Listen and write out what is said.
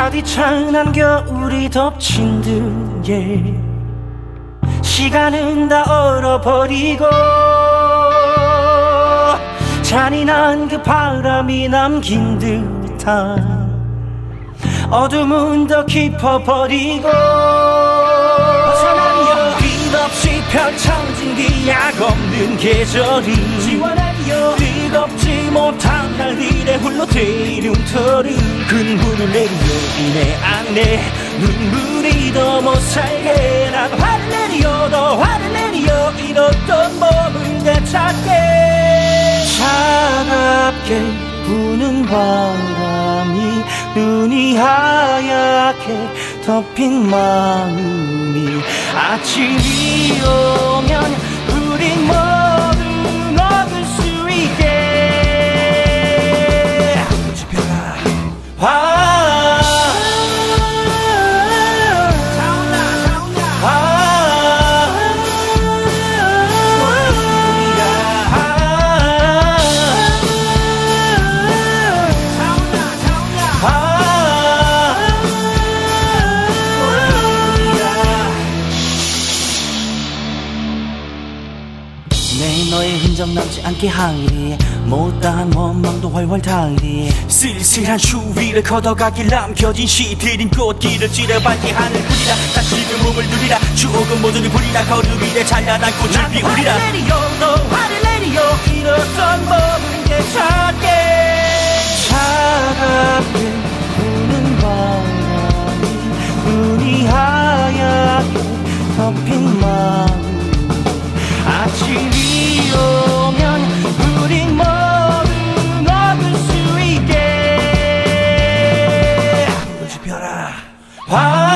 가디찬한 겨울이 덮친 듯에 시간은 다 얼어버리고 잔인한 그 바람이 남긴 듯한 어둠은 더 깊어버리고 벗어나요 끝없이 펼쳐진 기약 없는 계절이 지원하요 뜨겁지 못한 날들의 홀로 대륙터를 근무를 내리요 이내 안에 눈물이 더 못살게 난 화를 내리요 더 화를 내리요 잃었던 몸을 되찾게 차갑게 부는 바람이 눈이 하얗게 덮인 마음이 아침이 오면 우린 모두 먹을 수 있게 지펴라 너의 흔적 남지 않게 하리 못다한 원망도 훨훨 타리 쓸쓸한 추위를 걷어가길 남겨진 시들인 꽃길을 찌르밟기 하늘 뿌리라 다시금 몸을 누리라 추억은 모조리 부리라 걸음 위에 찬란한 꽃을 피우리라 화를 내리요 너 화를 내리요 잃었던 몸을 되찾게 차갑게 부는 바람이 눈이 하얗게 덮인 마음 아침이 오면 우린 모두 먹을 수 있게 지펴라